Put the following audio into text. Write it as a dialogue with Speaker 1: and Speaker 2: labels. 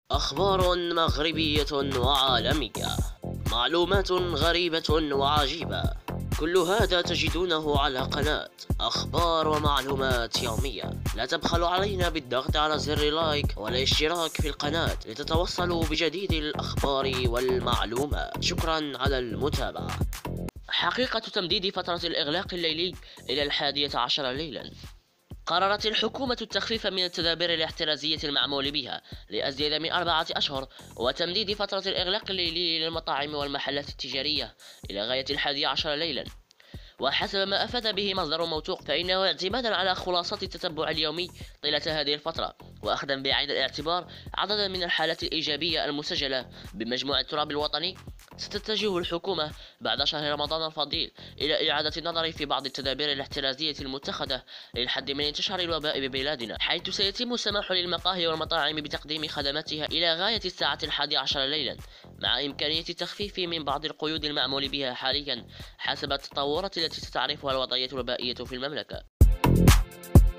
Speaker 1: أخبار مغربية وعالمية، معلومات غريبة وعجيبة، كل هذا تجدونه على قناة أخبار ومعلومات يومية. لا تبخلوا علينا بالضغط على زر لايك والاشتراك في القناة لتتوصلوا بجديد الأخبار والمعلومات. شكرا على المتابعة. حقيقة تمديد فترة الإغلاق الليلي إلى 11 ليلا. قررت الحكومة التخفيف من التدابير الاحترازية المعمول بها لأزيد من 4 أشهر، وتمديد فترة الإغلاق الليلي للمطاعم والمحلات التجارية إلى غاية 11 ليلا. وحسب ما أفاد به مصدر موثوق، فإنه اعتمادا على خلاصات التتبع اليومي طيلة هذه الفترة، وأخذا بعين الاعتبار عددا من الحالات الإيجابية المسجلة بمجموع التراب الوطني، ستتجه الحكومة بعد شهر رمضان الفضيل إلى إعادة النظر في بعض التدابير الاحترازية المتخذة للحد من انتشار الوباء ببلادنا، حيث سيتم السماح للمقاهي والمطاعم بتقديم خدماتها إلى غاية الساعة 11 ليلا، مع إمكانية التخفيف من بعض القيود المعمول بها حاليا حسب التطورات التي ستعرفها الوضعية الوبائية في المملكة.